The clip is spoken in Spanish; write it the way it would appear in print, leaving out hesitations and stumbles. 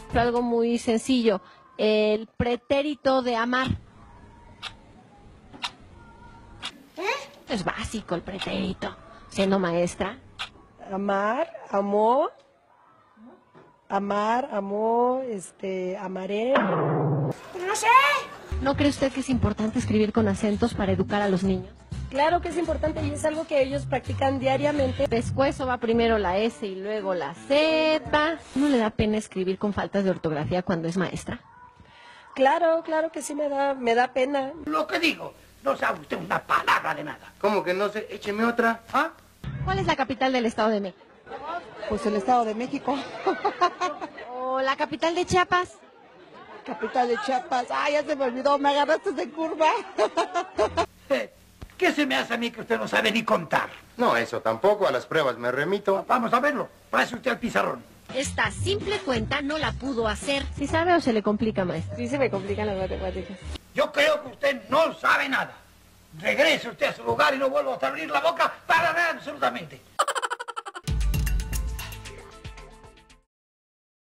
Algo muy sencillo, el pretérito de amar. Es básico el pretérito, siendo maestra. Amar, amó, amar, amó, amaré. No sé. ¿No cree usted que es importante escribir con acentos para educar a los niños? Claro que es importante y es algo que ellos practican diariamente. Pescuezo va primero la S y luego la Z. ¿No le da pena escribir con faltas de ortografía cuando es maestra? Claro, claro que sí me da pena. Lo que digo, no sabe usted una palabra de nada. ¿Cómo que no sé? Écheme otra. ¿Ah? ¿Cuál es la capital del Estado de México? Pues el Estado de México. ¿O la capital de Chiapas? Capital de Chiapas. Ay, ya se me olvidó, me agarraste de curva. ¿Qué se me hace a mí que usted no sabe ni contar? No, eso tampoco, a las pruebas me remito. Vamos a verlo. Pase usted al pizarrón. Esta simple cuenta no la pudo hacer. ¿Sí sabe o se le complica, maestra? Sí se me complican las matemáticas. Yo creo que usted no sabe nada. Regrese usted a su lugar y no vuelva a abrir la boca para nada absolutamente.